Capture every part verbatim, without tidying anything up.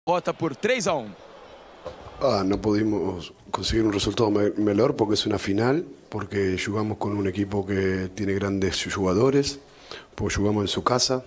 Derrota por tres a uno. Ah, no pudimos conseguir un resultado me melhor porque es una final, porque jugamos con un equipo que tiene grandes jugadores, porque jugamos en su casa.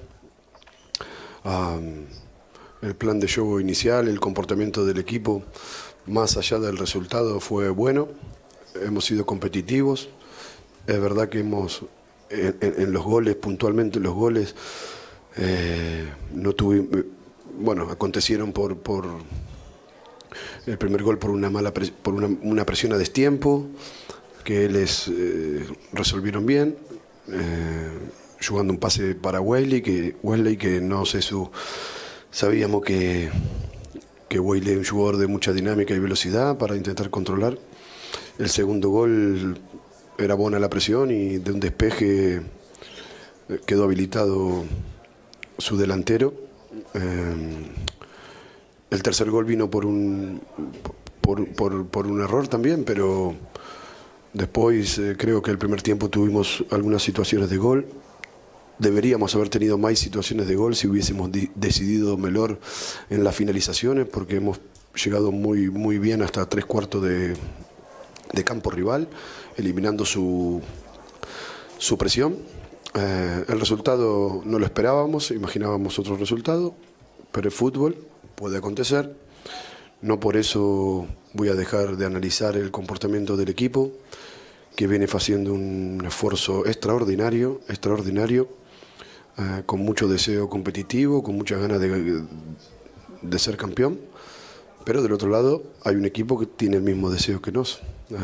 Um, el plan de juego inicial, el comportamiento del equipo, más allá del resultado, fue bueno. Hemos sido competitivos. Es verdad que hemos, en, en, en los goles, puntualmente los goles, eh, no tuvimos, bueno, acontecieron por... por el primer gol por una mala por una, una presión a destiempo, que les eh, resolvieron bien, eh, jugando un pase para Wesley, que, Wesley, que no sé su... Sabíamos que, que Wesley es un jugador de mucha dinámica y velocidad para intentar controlar. El segundo gol era buena la presión y de un despeje quedó habilitado su delantero. Eh, El tercer gol vino por un, por, por, por un error también, pero después eh, creo que el primer tiempo tuvimos algunas situaciones de gol. Deberíamos haber tenido más situaciones de gol si hubiésemos decidido mejor en las finalizaciones, porque hemos llegado muy, muy bien hasta tres cuartos de, de campo rival, eliminando su, su presión. Eh, el resultado no lo esperábamos, imaginábamos otro resultado, pero el fútbol puede acontecer. No por eso voy a dejar de analizar el comportamiento del equipo, que viene haciendo un esfuerzo extraordinario, extraordinario, eh, con mucho deseo competitivo, con muchas ganas de, de ser campeón. Pero del otro lado hay un equipo que tiene el mismo deseo que nos. Eh,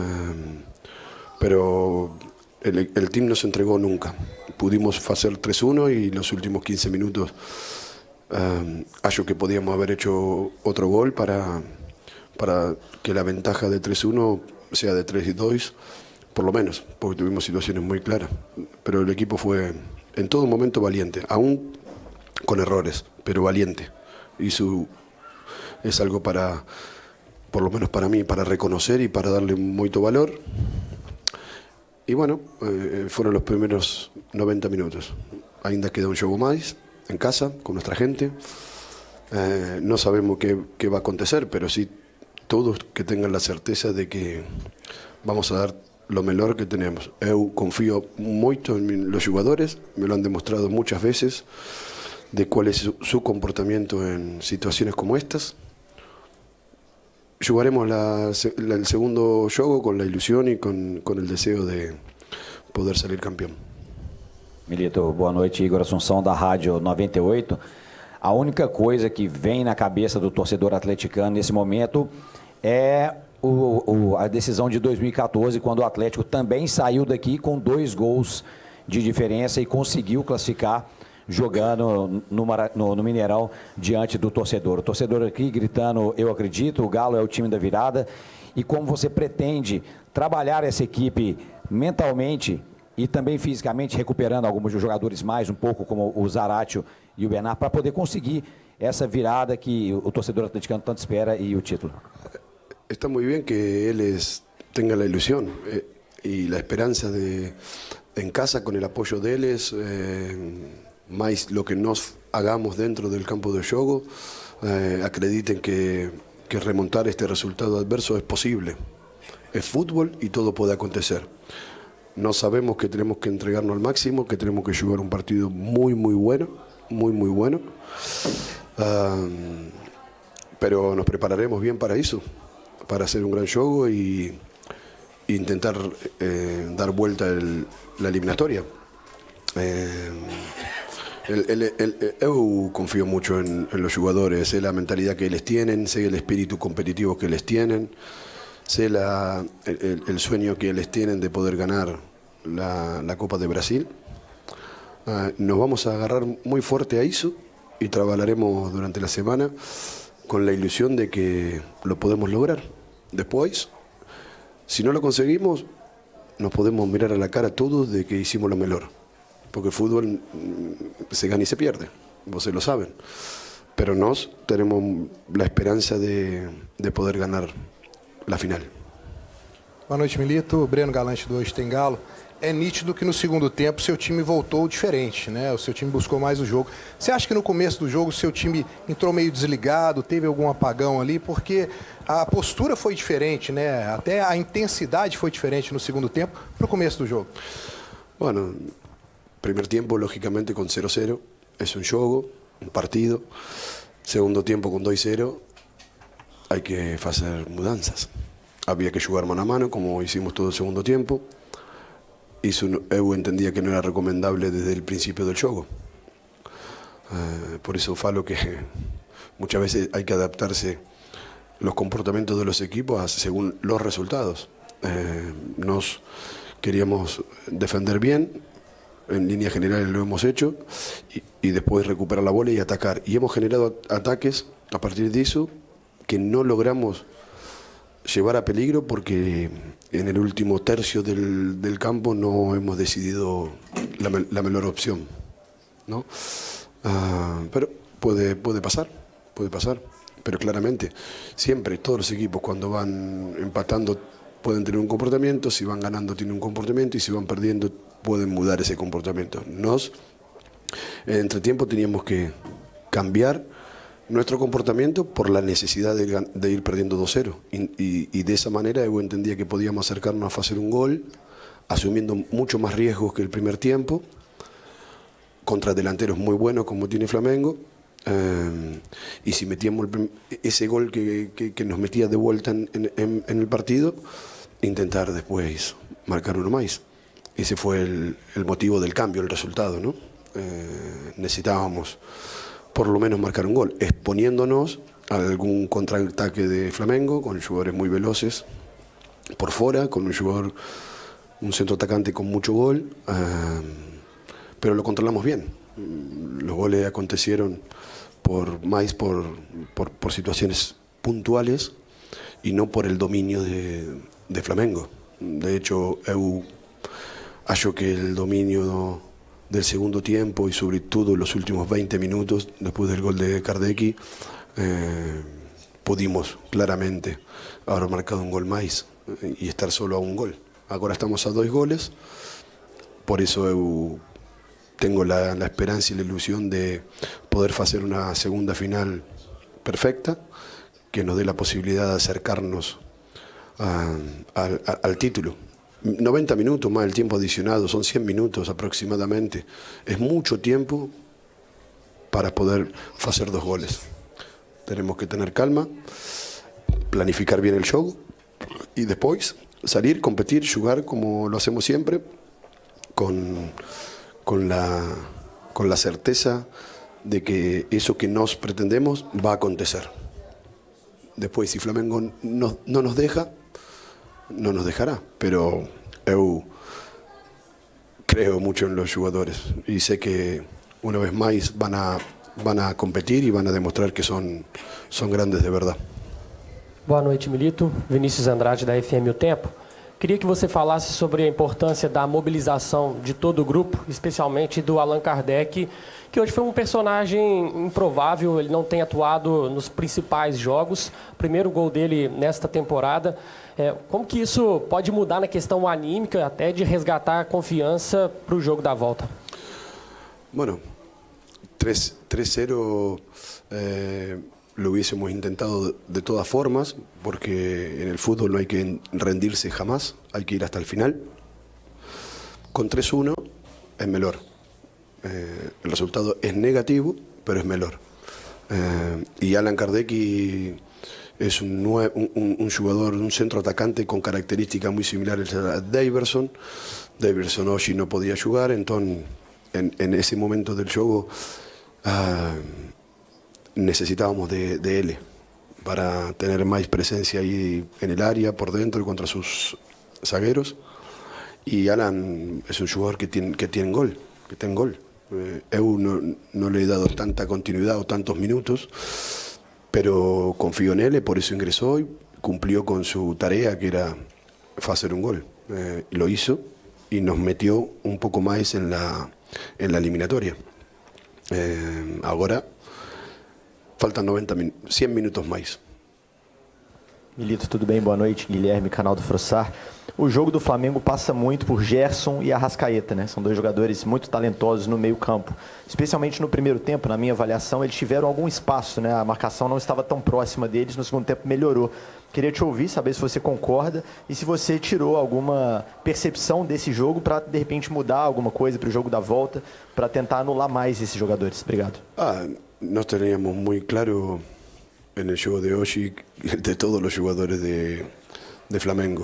pero el, el team no se entregó nunca. Pudimos hacer tres uno y los últimos quince minutos Um, hallo que podíamos haber hecho otro gol para, para que la ventaja de tres uno sea de tres dos, por lo menos, porque tuvimos situaciones muy claras. Pero el equipo fue en todo momento valiente, aún con errores, pero valiente. Y su, es algo para, por lo menos para mí, para reconocer y para darle mucho valor. Y bueno, eh, fueron los primeros noventa minutos. Ainda queda un juego más en casa, con nuestra gente. Eh, no sabemos qué, qué va a acontecer, pero sí todos que tengan la certeza de que vamos a dar lo mejor que tenemos. Eu confío mucho en los jugadores, me lo han demostrado muchas veces, de cuál es su, su comportamiento en situaciones como estas. Jugaremos la, la, el segundo juego con la ilusión y con, con el deseo de poder salir campeón. Milito, boa noite, Igor Assunção da Rádio noventa e oito. A única coisa que vem na cabeça do torcedor atleticano nesse momento é o, o, a decisão de dois mil e quatorze, quando o Atlético também saiu daqui com dois gols de diferença e conseguiu classificar jogando no, no, no Mineirão diante do torcedor. O torcedor aqui gritando, eu acredito, o Galo é o time da virada. E como você pretende trabalhar essa equipe mentalmente e também fisicamente, recuperando alguns dos jogadores mais um pouco, como o Zaratio e o Bernard, para poder conseguir essa virada que o torcedor atleticano tanto espera y el título? Está muy bien que él tenga la ilusión eh, y la esperanza de en casa, con el apoyo de él, eh, más lo que nos hagamos dentro del campo de juego, eh, acrediten que, que remontar este resultado adverso es posible. Es fútbol y todo puede acontecer. No sabemos que tenemos que entregarnos al máximo, que tenemos que jugar un partido muy, muy bueno, muy, muy bueno. Um, pero nos prepararemos bien para eso, para hacer un gran juego y, e intentar eh, dar vuelta el, la eliminatoria. Eh, el, el, el, el, eu confío mucho en, en los jugadores, sé la mentalidad que ellos tienen, sé el espíritu competitivo que les tienen. Sé la, el, el sueño que les tienen de poder ganar la, la Copa de Brasil. Uh, nos vamos a agarrar muy fuerte a eso y trabajaremos durante la semana con la ilusión de que lo podemos lograr. Después, si no lo conseguimos, nos podemos mirar a la cara todos de que hicimos lo mejor. Porque el fútbol se gana y se pierde, ustedes lo saben. Pero nos tenemos la esperanza de, de poder ganar la final. Boa noite, Milito. Breno Galante do Hoje Tem Galo. É nítido que no segundo tempo seu time voltou diferente, né? O seu time buscou mais o jogo. Você acha que no começo do jogo o seu time entrou meio desligado, teve algum apagão ali? Porque a postura foi diferente, né? Até a intensidade foi diferente no segundo tempo para o começo do jogo. Bueno, primer tiempo lógicamente con cero cero, es un juego, un partido. Segundo tiempo con dos cero, hay que hacer mudanzas. Había que jugar mano a mano como hicimos todo el segundo tiempo. Eso eu entendía que no era recomendable desde el principio del juego. Uh, por eso falo que muchas veces hay que adaptarse los comportamientos de los equipos a, según los resultados. Uh, nos queríamos defender bien, en líneas generales lo hemos hecho, y, y después recuperar la bola y atacar. Y hemos generado ataques a partir de eso que no logramos llevar a peligro porque en el último tercio del, del campo no hemos decidido la, la mejor opción, ¿no? Uh, pero puede, puede pasar, puede pasar, pero claramente siempre todos los equipos cuando van empatando pueden tener un comportamiento, si van ganando tienen un comportamiento y si van perdiendo pueden mudar ese comportamiento. Nos, en entretiempo teníamos que cambiar nuestro comportamiento por la necesidad de, de ir perdiendo dos cero y, y, y de esa manera yo entendía que podíamos acercarnos a hacer un gol asumiendo mucho más riesgos que el primer tiempo contra delanteros muy buenos como tiene Flamengo, eh, y si metíamos el, ese gol que, que, que nos metía de vuelta en, en, en el partido, intentar después marcar uno más. Ese fue el, el motivo del cambio, el resultado, ¿no? Eh, necesitábamos por lo menos marcar un gol, exponiéndonos a algún contraataque de Flamengo con jugadores muy veloces por fuera, con un jugador, un centro atacante con mucho gol, eh, pero lo controlamos bien. Los goles acontecieron por más por, por, por situaciones puntuales y no por el dominio de, de Flamengo. De hecho, eu acho que el dominio del segundo tiempo y sobre todo los últimos veinte minutos después del gol de Kardecki, eh, pudimos claramente haber marcado un gol más y estar solo a un gol. Ahora estamos a dos goles, por eso eu tengo la, la esperanza y la ilusión de poder hacer una segunda final perfecta que nos dé la posibilidad de acercarnos a, a, a, al título. noventa minutos más el tiempo adicionado, son cien minutos aproximadamente. Es mucho tiempo para poder hacer dos goles. Tenemos que tener calma, planificar bien el juego y después salir, competir, jugar como lo hacemos siempre, con, con, la, con la certeza de que eso que nos pretendemos va a acontecer. Después, si Flamengo no, no nos deja, no nos dejará, pero eu creo mucho en los jugadores y sé que una vez más van a, van a competir y van a demostrar que son, son grandes de verdad. Boa noite, Milito. Vinícius Andrade, da F M O Tempo. Queria que você falasse sobre a importância da mobilização de todo o grupo, especialmente do Allan Kardec, que hoje foi um personagem improvável, ele não tem atuado nos principais jogos, primeiro gol dele nesta temporada. É, como que isso pode mudar na questão anímica, até de resgatar a confiança para o jogo da volta? Bueno, tres cero eh, lo hubiésemos intentado de todas formas, porque en el fútbol no hay que rendirse jamás, hay que ir hasta el final. Con tres uno es mejor. Eh, el resultado es negativo, pero es mejor. Eh, y Allan Kardecki es un, un, un jugador, un centro atacante con características muy similares a Daverson. Daverson hoy no podía jugar, entonces en, en ese momento del juego uh, necesitábamos de, de él para tener más presencia ahí en el área, por dentro y contra sus zagueros. Y Allan es un jugador que tiene, que tiene gol, que tiene gol. Eh, eu no, no le he dado tanta continuidad o tantos minutos, pero confío en él, por eso ingresó y cumplió con su tarea, que era hacer un gol. Eh, lo hizo y nos metió un poco más en la, en la eliminatoria. Eh, ahora faltam noventa min cem minutos mais. Milito, tudo bem? Boa noite. Guilherme, canal do Frossar. O jogo do Flamengo passa muito por Gerson e Arrascaeta, né? São dois jogadores muito talentosos no meio campo. Especialmente no primeiro tempo, na minha avaliação, eles tiveram algum espaço, né? A marcação não estava tão próxima deles, no segundo tempo melhorou. Queria te ouvir, saber se você concorda e se você tirou alguma percepção desse jogo para, de repente, mudar alguma coisa para o jogo da volta, para tentar anular mais esses jogadores. Obrigado. Ah, nós teníamos muito claro no jogo de hoje de todos os jogadores de, de Flamengo.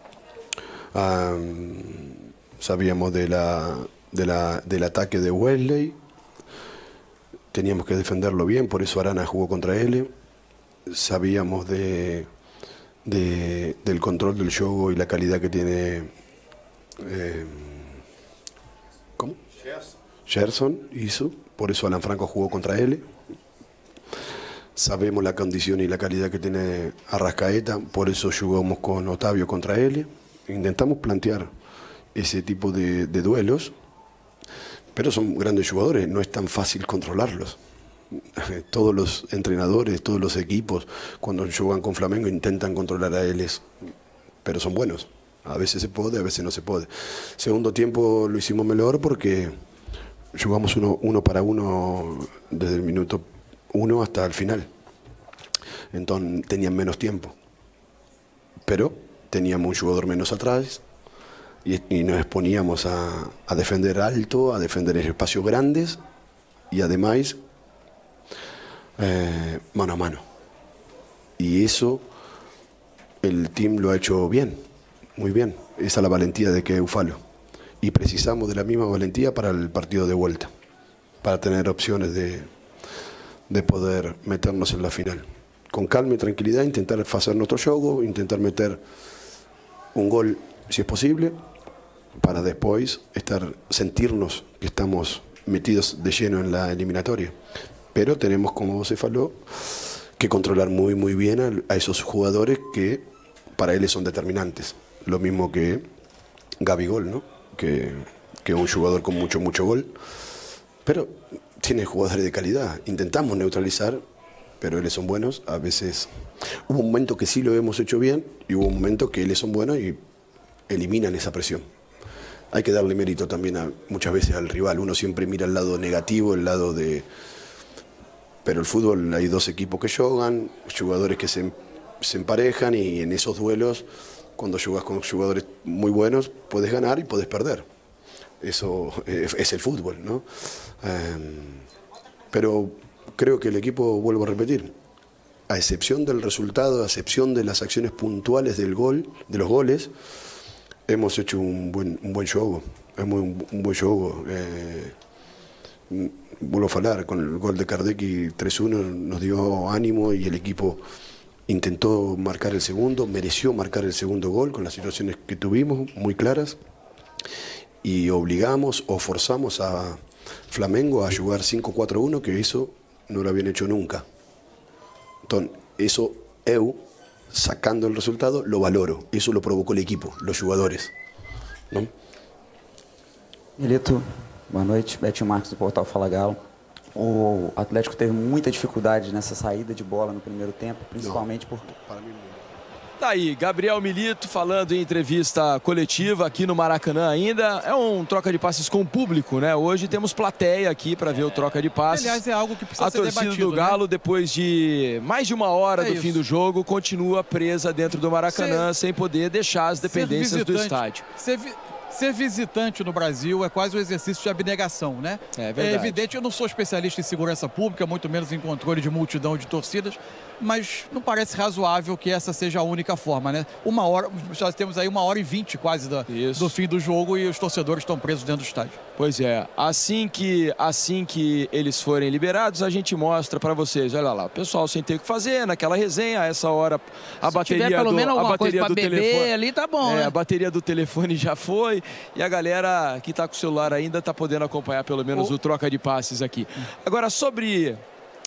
Um, sabíamos de la, de la, del ataque de Wesley, teníamos que defenderlo bien, por eso Arana jugó contra él. Sabíamos de, de, del control del juego y la calidad que tiene eh, ¿cómo? Gerson hizo, por eso Alan Franco jugó contra él. Sabemos la condición y la calidad que tiene Arrascaeta, por eso jugamos con Otavio contra él. Intentamos plantear ese tipo de, de duelos, pero son grandes jugadores, no es tan fácil controlarlos. Todos los entrenadores, todos los equipos, cuando juegan con Flamengo intentan controlar a ellos, pero son buenos. A veces se puede, a veces no se puede. Segundo tiempo lo hicimos mejor porque jugamos uno, uno para uno desde el minuto uno hasta el final. Entonces tenían menos tiempo. Pero teníamos un jugador menos atrás y, y nos exponíamos a, a defender alto, a defender en espacios grandes y además eh, mano a mano. Y eso el team lo ha hecho bien, muy bien. Esa es la valentía de que Eufalo. Y precisamos de la misma valentía para el partido de vuelta, para tener opciones de, de poder meternos en la final. Con calma y tranquilidad, intentar hacer nuestro juego, intentar meter un gol si es posible, para después estar, sentirnos que estamos metidos de lleno en la eliminatoria. Pero tenemos, como vos faló, que controlar muy muy bien a, a esos jugadores que para él son determinantes. Lo mismo que Gabigol, ¿no? Que, que un jugador con mucho mucho gol, pero tiene jugadores de calidad. Intentamos neutralizar, pero ellos son buenos. A veces hubo un momento que sí lo hemos hecho bien y hubo un momento que ellos son buenos y eliminan esa presión. Hay que darle mérito también a, muchas veces al rival. Uno siempre mira el lado negativo, el lado de... Pero el fútbol hay dos equipos que juegan, jugadores que se, se emparejan y en esos duelos, cuando jugas con jugadores muy buenos, puedes ganar y puedes perder. Eso es, es el fútbol, ¿no? Um, pero creo que el equipo, vuelvo a repetir, a excepción del resultado, a excepción de las acciones puntuales del gol, de los goles, hemos hecho un buen, un buen juego, hemos un, un buen juego. Eh, vuelvo a hablar, con el gol de Kardecki tres uno nos dio ánimo y el equipo intentó marcar el segundo, mereció marcar el segundo gol con las situaciones que tuvimos muy claras y obligamos o forzamos a Flamengo a jugar cinco cuatro uno, que eso no lo habían hecho nunca. Entonces, eso eu, sacando el resultado, lo valoro. Eso lo provocó el equipo, los jugadores, ¿no? Milito, boa noite. Betinho Marcos do Portal Fala Galo. O Atlético teve muita dificuldade nessa saída de bola no primeiro tempo, principalmente por... Para mí, Tá aí, Gabriel Milito falando em entrevista coletiva aqui no Maracanã ainda. É um troca de passes com o público, né? Hoje temos plateia aqui para ver o troca de passes. Aliás, é algo que precisa A ser torcida debatido, do Galo, né? depois de mais de uma hora É do isso. fim do jogo, continua presa dentro do Maracanã, Ser- sem poder deixar as dependências do visitante- estádio. Ser, vi- ser visitante no Brasil é quase um exercício de abnegação, né? É verdade. É evidente, eu não sou especialista em segurança pública, muito menos em controle de multidão de torcidas, mas não parece razoável que essa seja a única forma, né? Uma hora, já temos aí uma hora e vinte quase da, Isso. do fim do jogo e os torcedores estão presos dentro do estádio. Pois é, assim que, assim que eles forem liberados, a gente mostra para vocês. Olha lá, o pessoal sem ter o que fazer, naquela resenha, a essa hora a Se bateria tiver pelo do, menos a alguma coisa bateria pra do beber telefone ali, tá bom, é, né? a bateria do telefone já foi e a galera que está com o celular ainda está podendo acompanhar pelo menos O- o troca de passes aqui. Agora, sobre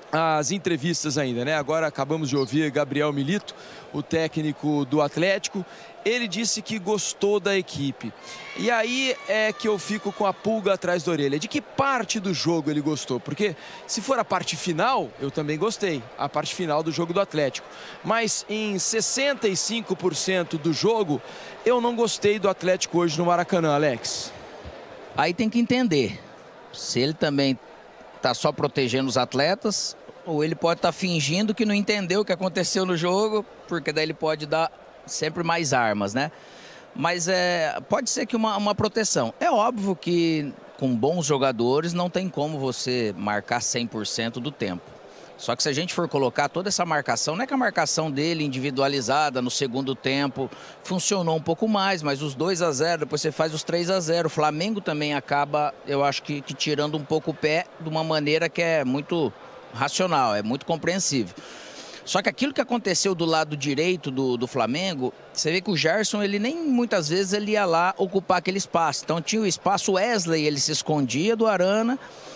as entrevistas ainda, né? Agora acabamos de ouvir Gabriel Milito, o técnico do Atlético. Ele disse que gostou da equipe. E aí é que eu fico com a pulga atrás da orelha. De que parte do jogo ele gostou? Porque se for a parte final, eu também gostei. A parte final do jogo do Atlético. Mas em sessenta e cinco por cento do jogo, eu não gostei do Atlético hoje no Maracanã, Alex. Aí tem que entender se ele também está só protegendo os atletas ou ele pode estar tá fingindo que não entendeu o que aconteceu no jogo, porque daí ele pode dar sempre mais armas, né? Mas é, pode ser que uma, uma proteção. É óbvio que com bons jogadores não tem como você marcar cem por cento do tempo. Só que se a gente for colocar toda essa marcação, não é que a marcação dele individualizada no segundo tempo funcionou um pouco mais, mas os dois a zero, depois você faz os três a zero. O Flamengo também acaba, eu acho que, que tirando um pouco o pé de uma maneira que é muito racional, é muito compreensível. Só que aquilo que aconteceu do lado direito do, do Flamengo, você vê que o Gerson, ele nem muitas vezes ele ia lá ocupar aquele espaço. Então tinha o espaço, o Wesley, ele se escondia do Arana.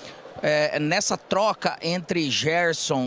É, nessa troca entre Gerson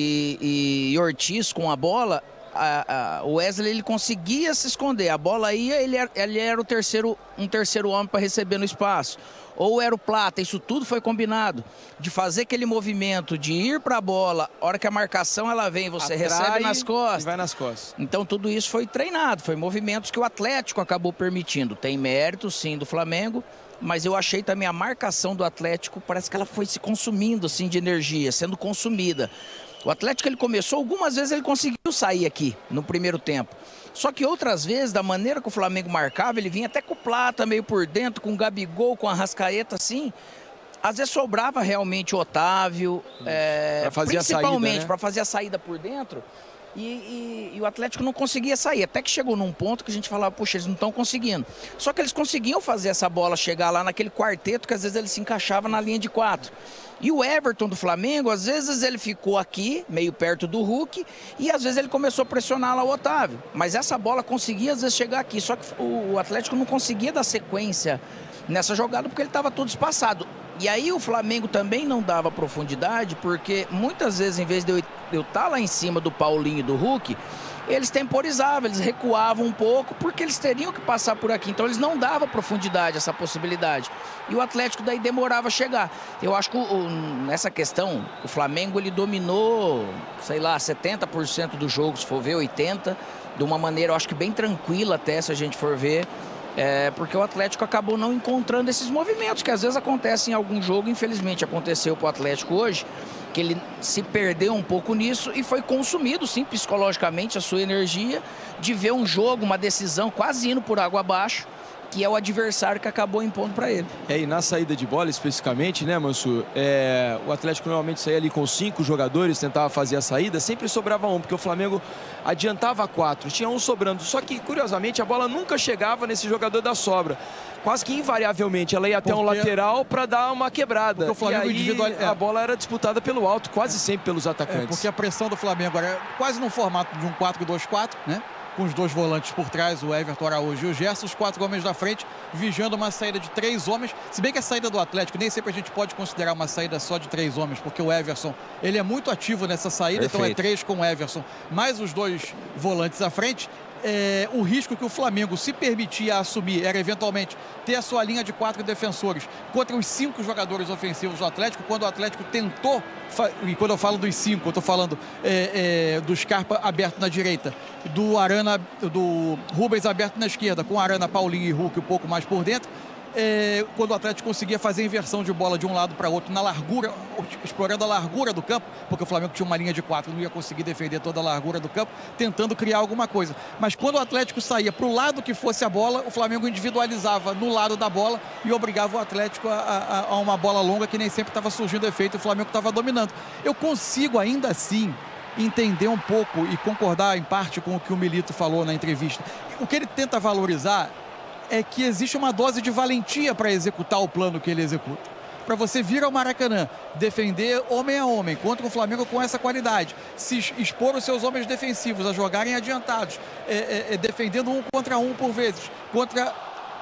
e, e Ortiz com a bola, a, a, o Wesley ele conseguia se esconder. A bola ia, ele era, ele era o terceiro, um terceiro homem para receber no espaço. Ou era o Plata, isso tudo foi combinado. De fazer aquele movimento, de ir para a bola, a hora que a marcação ela vem, você Atrai recebe nas costas. E vai nas costas. Então tudo isso foi treinado, foi movimentos que o Atlético acabou permitindo. Tem mérito, sim, do Flamengo, mas eu achei também a marcação do Atlético, parece que ela foi se consumindo, assim, de energia, sendo consumida. O Atlético, ele começou, algumas vezes ele conseguiu sair aqui, no primeiro tempo. Só que outras vezes, da maneira que o Flamengo marcava, ele vinha até com o Plata meio por dentro, com o Gabigol, com a Arrascaeta, assim. Às vezes sobrava realmente o Otávio, é, principalmente para fazer a saída por dentro. E, e, e o Atlético não conseguia sair, até que chegou num ponto que a gente falava, puxa, eles não estão conseguindo. Só que eles conseguiam fazer essa bola chegar lá naquele quarteto, que às vezes ele se encaixava na linha de quatro. E o Everton do Flamengo, às vezes ele ficou aqui, meio perto do Hulk, e às vezes ele começou a pressionar lá o Otávio. Mas essa bola conseguia às vezes chegar aqui, só que o Atlético não conseguia dar sequência nessa jogada porque ele estava todo espaçado. E aí o Flamengo também não dava profundidade, porque muitas vezes, em vez de eu estar lá em cima do Paulinho e do Hulk, eles temporizavam, eles recuavam um pouco, porque eles teriam que passar por aqui. Então eles não davam profundidade, essa possibilidade. E o Atlético daí demorava a chegar. Eu acho que o, nessa questão, o Flamengo ele dominou, sei lá, setenta por cento do jogo, se for ver, oitenta por cento, de uma maneira, eu acho que bem tranquila até, se a gente for ver. É, porque o Atlético acabou não encontrando esses movimentos, que às vezes acontecem em algum jogo, infelizmente aconteceu para o Atlético hoje, que ele se perdeu um pouco nisso e foi consumido, sim, psicologicamente, a sua energia de ver um jogo, uma decisão quase indo por água abaixo, que é o adversário que acabou impondo para ele. É, e na saída de bola especificamente, né, Mansur, é, o Atlético normalmente saía ali com cinco jogadores, tentava fazer a saída, sempre sobrava um, porque o Flamengo adiantava quatro, tinha um sobrando, só que curiosamente a bola nunca chegava nesse jogador da sobra. Quase que invariavelmente ela ia até porque... um lateral para dar uma quebrada. Porque o Flamengo e aí individual... é. a bola era disputada pelo alto, quase sempre pelos atacantes. É, porque a pressão do Flamengo era quase no formato de um quatro dois quatro, né? Com os dois volantes por trás, o Everton Araújo e o Gerson, os quatro homens da frente, vigiando uma saída de três homens. Se bem que a saída do Atlético, nem sempre a gente pode considerar uma saída só de três homens, porque o Everson, ele é muito ativo nessa saída, Perfeito. Então é três com o Everson, mais os dois volantes à frente. É, o risco que o Flamengo se permitia assumir era eventualmente ter a sua linha de quatro defensores contra os cinco jogadores ofensivos do Atlético, quando o Atlético tentou, e quando eu falo dos cinco, eu estou falando é, é, do Scarpa aberto na direita, do Arana, do Rubens aberto na esquerda, com Arana, Paulinho e Hulk um pouco mais por dentro. É, quando o Atlético conseguia fazer a inversão de bola de um lado para outro, na largura, explorando a largura do campo, porque o Flamengo tinha uma linha de quatro, não ia conseguir defender toda a largura do campo, tentando criar alguma coisa. Mas quando o Atlético saía para o lado que fosse a bola, o Flamengo individualizava no lado da bola e obrigava o Atlético a, a, a uma bola longa que nem sempre estava surgindo efeito, o Flamengo estava dominando. Eu consigo ainda assim entender um pouco e concordar em parte com o que o Milito falou na entrevista. O que ele tenta valorizar é que existe uma dose de valentia para executar o plano que ele executa. Para você vir ao Maracanã, defender homem a homem contra o Flamengo com essa qualidade, se expor os seus homens defensivos a jogarem adiantados, é, é, é, defendendo um contra um por vezes, contra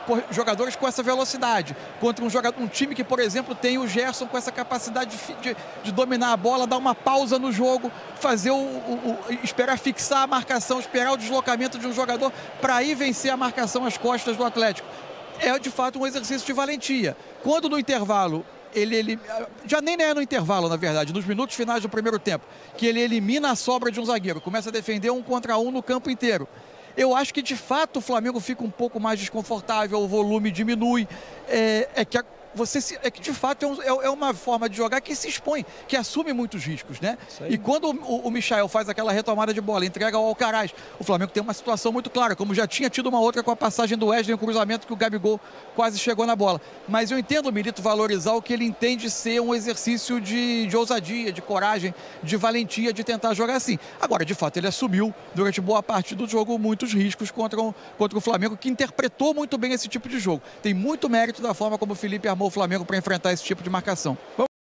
jogadores com essa velocidade, contra um, jogador, um time que, por exemplo, tem o Gerson com essa capacidade de, de, de dominar a bola, dar uma pausa no jogo, fazer o, o, o esperar fixar a marcação, esperar o deslocamento de um jogador para aí vencer a marcação às costas do Atlético. É, de fato, um exercício de valentia. Quando no intervalo, ele, ele já nem é no intervalo, na verdade, nos minutos finais do primeiro tempo, que ele elimina a sobra de um zagueiro, começa a defender um contra um no campo inteiro. Eu acho que, de fato, o Flamengo fica um pouco mais desconfortável, o volume diminui, é, é que a, você se, é que, de fato, é, um, é, é uma forma de jogar que se expõe, que assume muitos riscos, né? E quando o, o Michael faz aquela retomada de bola, entrega ao Alcaraz, o Flamengo tem uma situação muito clara, como já tinha tido uma outra com a passagem do Wesley, o cruzamento que o Gabigol quase chegou na bola. Mas eu entendo o Milito valorizar o que ele entende ser um exercício de, de ousadia, de coragem, de valentia, de tentar jogar assim. Agora, de fato, ele assumiu, durante boa parte do jogo, muitos riscos contra o, contra o Flamengo, que interpretou muito bem esse tipo de jogo. Tem muito mérito da forma como o Felipe armou o Flamengo para enfrentar esse tipo de marcação.